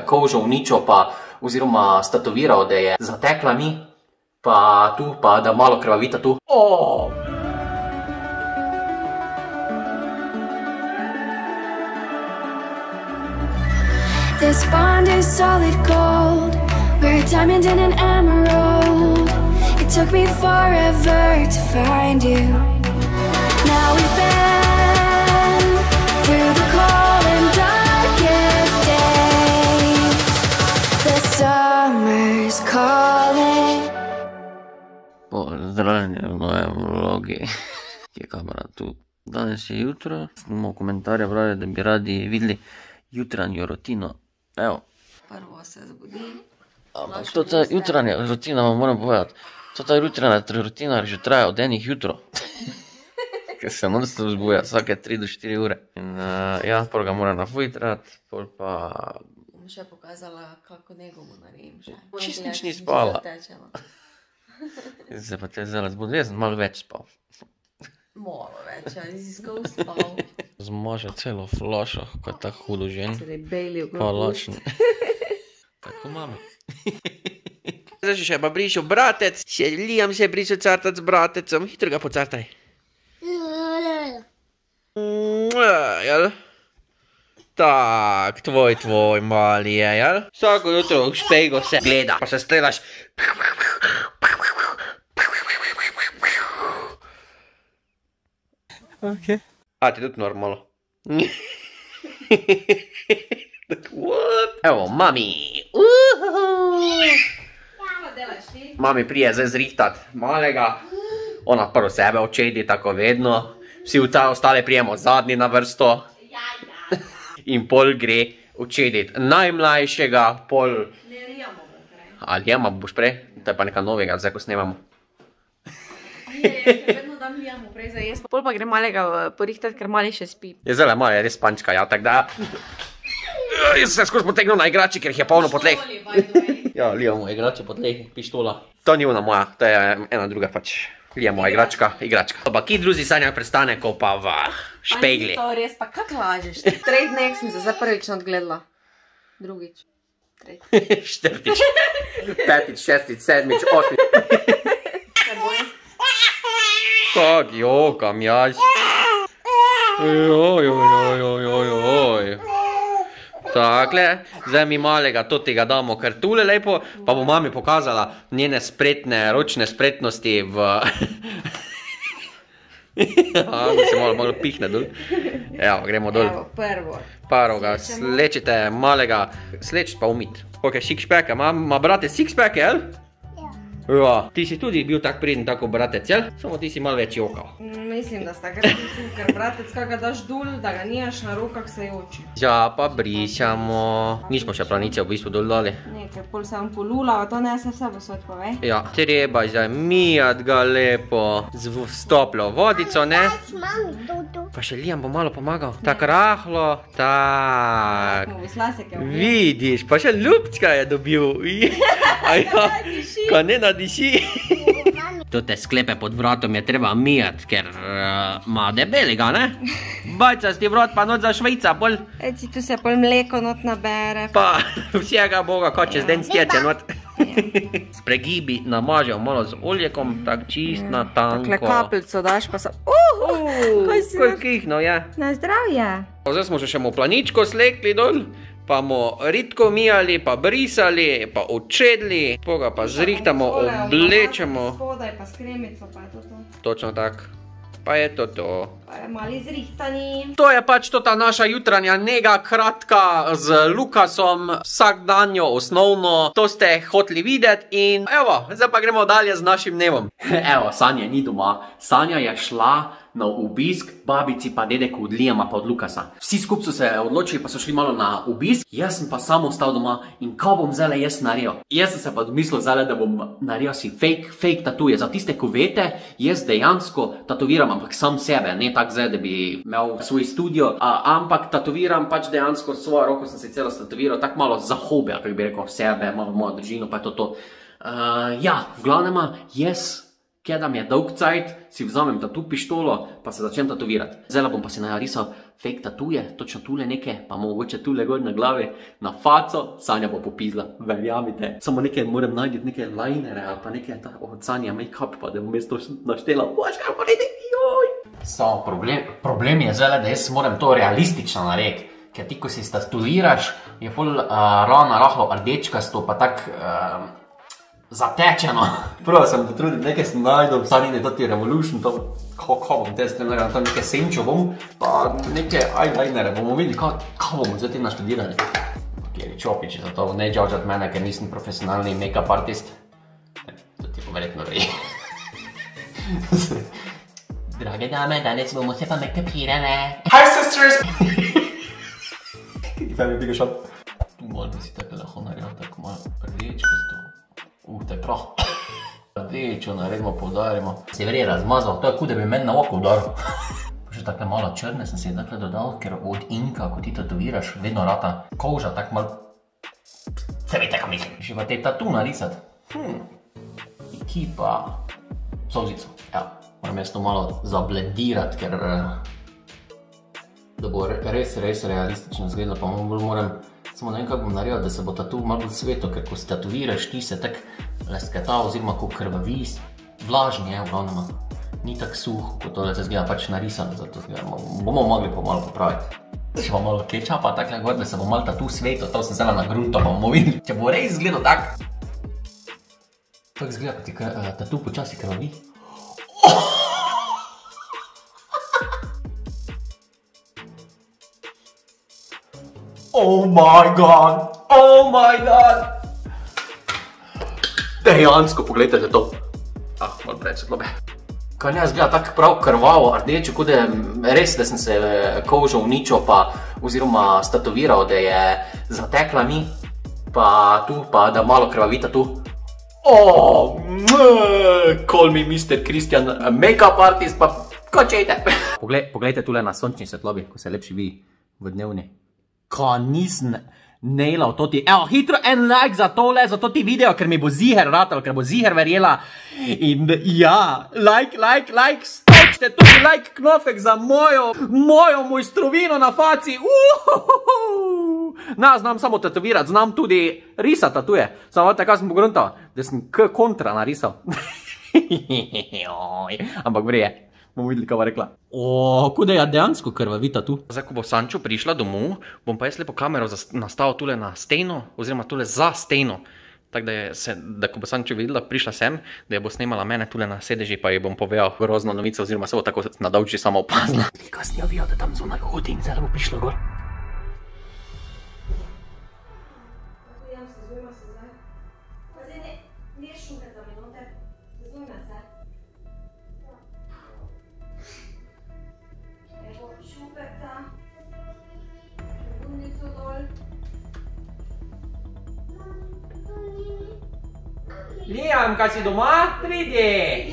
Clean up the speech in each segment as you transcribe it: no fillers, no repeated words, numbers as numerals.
kožo uničil, pa oziroma statoviral, da je zatekla mi, pa tu, pa da malo krvavita tu. This bond is solid gold. We're a diamond and an emerald. It took me forever to find you. Now we've been through the cold and darkest days. The summer's calling. Pozdravljeni v mojem vlogi, ki je kamera tu. Danes je jutro, smo v komentarje pravi, da bi radi videli jutranjo rutino. Evo. Prvo se zbudi. Ampak to ta jutranja rutina, vam moram povedati, to ta jutranja rutina že traja od enih jutro. Ker se non-stop zbuja, vsake 3 do 4 ure. In ja, prvo ga moram nafujtrati, pol pa... Bom še pokazala, kako nego mu naredim še. Čist nič ni spala. Se pa te zdaj zbudi, jaz sem malo več spal. Malo več, ja, si skol spal. Zmaže celo flašo, ko je tako hudo žen. Sedaj bejli v Pa lačni. Tako mami. Zdaj še pa prišel bratec, Liam se je prišel cartati z bratecom, hitro ga pocartaj. Jel? Tak, tvoj mali je, jel? Vsako jutro v špejgo se gleda, pa se strelaš. Ok. A, ti tudi normalno. What? Evo, mami. Mami prije zdaj zrihtat malega. Ona prvo sebe očedi, tako vedno. Vsi ostale prijemo zadnji na vrsto. In pol gre očedit najmlajšega, pol... Ne, Liamo bom prej. A Liama boš prej? To je pa nekaj novega, zdaj ko snemamo. Vedno dam Liamo prej za jaz. Pol pa gre malega porihtati, ker mali še spi. Je zdaj mali res pančka, ja, tak da... Jaz se skozi potegnil na igrači, ker jih je polno po tleh. Ja, Liamo igrače po tleh, pištola. To ni ona moja, to je ena druga pač. Liamo igračka. Pa ki druzi sanjak prestane, ko pa v špegli. To res, pa kak lažeš? 3 dneh sem se zdaj prvič odgledala. Drugič. 4. 5. 6. 7. 8. Se boj. Kak jokam jaz. Ojojojojojojoj. Takle, zdaj mi malega totega damo kar tule lepo, pa bo mami pokazala njene spretne, ročne spretnosti v... Se malo pihne dol. Evo, gremo dol. Evo, prvo. Prvo ga slečite malega, sleč pa umit. Ok, six-pack, ima brate six-pack, jel? Ja. Ti si tudi bil tak priden, tako bratec, jel? Samo ti si malo več jokal. Mislim, da sta kar ker bratec, kak ga daš dol, da ga nijaš na rokah, se joči. Ja, pa brišamo. Nismo še planice v bistvu dol dali. Ne, ker pol sem polula, to ne se vse posod pove. Ja, treba zdaj mijat ga lepo z toplo vodico, ne? Pa še Liam bo malo pomagal. Tak rahlo, tak. Vidiš, pa še ljubčka je dobil. Aja, ko ne nadiši. Tote sklepe pod vratom je treba mijat, ker ima debelega, ne? Bajcasti vrat pa not za Švejca, pol. Eci, tu se pol mleko not nabere. Pa vsega boga, ko čez den stječe not. S pregibi namažem malo z oljekom, tak čist na tanko. Takle kapljico daš pa so... Kaj kihno je. Na zdravje. Zdaj smo še planičko slekli dol, pa bomo ritko mijali, pa brisali, pa očedli, poga pa zrihtamo, oblečemo. Spodaj pa s kremico, pa je to. Točno tak. Pa je to to. Pa je mali zrihtani. To je pač to ta naša jutranja nega kratka z Lukasom, vsakdanjo osnovno. To ste hoteli videti in evo, zdaj pa gremo dalje z našim dnevom. Evo, Sanja ni doma. Sanja je šla na obisk babici pa dedeku od Liama pa od Lukasa. Vsi skup so se odločili pa so šli malo na obisk. Jaz sem pa samo ostal doma in kaj bom zdaj jaz naredil? Jaz sem se pa mislil zdaj, da bom naredil si fake tatuje. Za tiste, ko vete, jaz dejansko tatoviram, ampak sam sebe, ne tak zdaj, da bi imel svoj studio, ampak tatoviram pač dejansko svojo roko, sem se celo statoviral, tak malo za hobi, kako bi rekel, sebe, malo mojo družino, pa je to. Ja, v glavnema, jaz Kedam je dolg cajt, si vzamem tatu pištolo, pa se začnem tatovirati. Zdaj bom pa si narisal fake tatuje, točno tule neke, pa mogoče tule gor na glavi, na faco, Sanja bo popizla, verjamite. Samo neke moram najti neke linere ali pa neke od Sanja make-up, pa da bom jaz to naštela. Boš, kaj morate, joj! Samo problem je zdaj, da jaz moram to realistično narediti. Ker ti, ko si statuiraš, je pol rana rahlo rdečkasto, pa tak zatečeno. Prvo sem da trudim, nekaj sem najdel, Sanjine toti Revolution, to, kako bom te zdaj, tam neke senčo bom, pa neke eyelinere, bomo videli, kako bomo zdaj te naštudirali. Kjeri čopiči, zato ne džavžat mene, ker nisem profesionalni make-up artist. To ti poverjetno gre. Drage dame, danes bomo se pa make-upirale. Hi sisters! Kaj mi bigaš op? Tu malo bi si tako lahko naredil, tako malo rdečkasto. To je prah. Rdečo naredimo, poudarimo. Se je verje razmazal, to je kot da bi meni na oko udaril. Še takle malo črne sem si takle dodal, ker od inka, ko ti tatoviraš, vedno rata koža, tako malo... Se vete, kaj mislim. Še pa te tatu narisati. Ekipa. Solzico. Ja, moram jaz to malo zablendirati, ker... Da bo res realistično izgledalo, pa moram, samo ne vem, kako bom naredil, da se bo tatu malo bolj sveto, ker ko si tatoviraš, ti se tak lesketa oziroma ko krvavi, vlažni je v glavnoma. Ni tak suh, kot to, da se zgleda pač narisano, zato bomo mogli pa malo popraviti. Še pa malo kečapa takle gor, da se bo malo tatu sveto, to sem zela na grunto, pa bomo videli. Če bo res izgledal tak, tako izgleda, ko ti tatu počasi krvavi. Oh my god! Oh my god! Dejansko, pogledajte to. Malo preveč svetlobe. Kaj ne, izgleda tako prav krvavo, rdečo, kot da je res, da sem se kožo uničil, pa oziroma statoviral, da je zatekla mi, pa tu, pa da malo krvavita tu. Call me Mr. Christian, make-up artist, pa kočejte. Poglejte tule na sončni svetlobi, ko se lepši vidi v dnevni. Ko nisem nailal toti, evo, hitro en like za tole, za toti video, ker mi bo ziher ratal, ker bo ziher verjela. In ja, like, stočite tudi like knofek za mojo mojstrovino na faci. Na, znam samo tatovirati, znam tudi risati tatuje. Samo tako sem pogruntal, da sem k kontra narisal. Ampak vrije. Bomo videli, kaj bo rekla. Kuda je dejansko krvavita tu. Zdaj, ko bo Sančo prišla domov, bom pa jaz lepo kamero nastavil tule na steno, oziroma tule za steno. Tako da ko bo Sančo videla, prišla sem, da je bo snemala mene tule na sedeži, pa ji bom povedal grozno novico, oziroma se bo tako nadolči samo opazna. Kaj sem jo videl, da tam zunaj hodi in zdaj bo prišla gor. Liam, kaj si doma? Pridi!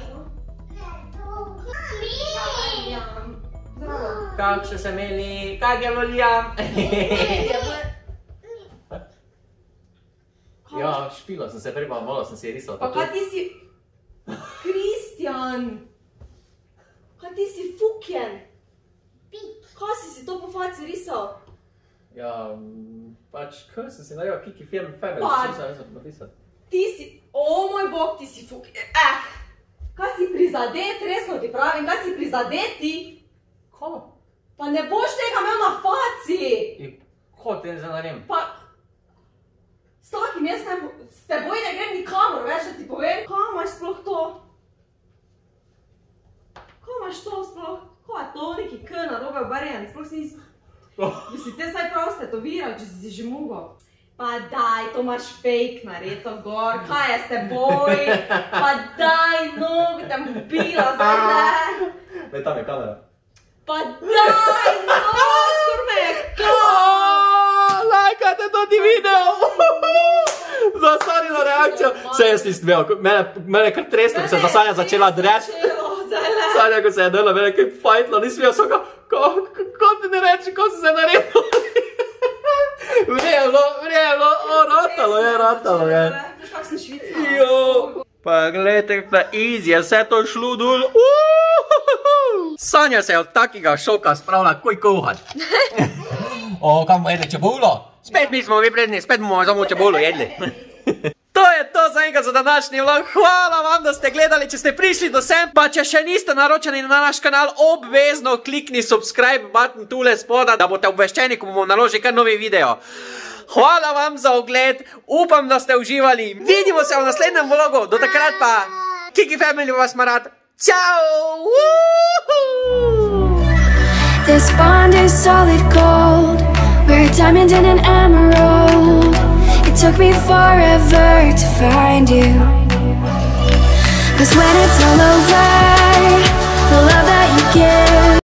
Kako ste se imeli? Kaj je bilo, Liam? Ja, špila sem se prej, pa malo sem si risal. Pa kaj ti si... Kristjan! Kaj ti si fukjen? Kaj si to po faci risal? Ja, pač, kaj sem si najel Kiki Film Family, sem napisal. Ti si, o moj bog, ti si kaj si prizadet, resno ti pravim, kaj si prizadeti? Kaj? Pa ne boš tega imel na faci! Kaj te zdaj naredim? Pa, s takim jaz s teboj ne grem nikamor več, da ti povem, kaj imaš sploh to? Kaj imaš to sploh? Kaj je to, neki K na robe obarjen, sploh si nisi... Bi si te zdaj prav stetoviral, če si že mogel. Pa daj, to imaš fake nareto gor, kaj je s teboj? Pa daj, no, bi te ubila zdaj, ne? Vej, tam je kamera. Pa daj, no, skor me je Lajkajte toti video! Za Sanjino reakcijo. Se jaz nisem vedel, mene je kar tresno, ko se je za Sanja začela dreti. Sanja, ko se je drla, mene je kaj fajtlo, nisem vedel, ko ti ne reči, ko si se naredil. Vrelo, ratalo je. Veš, kak sem švica. Pa gledajte, kako easy je vse to šlo dol. Sanja se je od takega šoka spravila, koj kuhat. O, kam bomo jedli čebulo? Spet mi smo predni, spet bomo samo čebulo jedli. To je to za enkrat za današnji vlog. Hvala vam, da ste gledali, če ste prišli do sem. Pa če še niste naročeni na naš kanal, obvezno klikni subscribe button tule spoda, da boste obveščeni, ko bomo naložili kar novi video. Hvala vam za ogled, upam, da ste uživali. Vidimo se v naslednjem vlogu, do takrat pa Kiki Family vas ima rad. Ciao! This bond is solid gold. We're a diamond and an emerald. It took me forever to find you. 'Cause when it's all over, the love that you give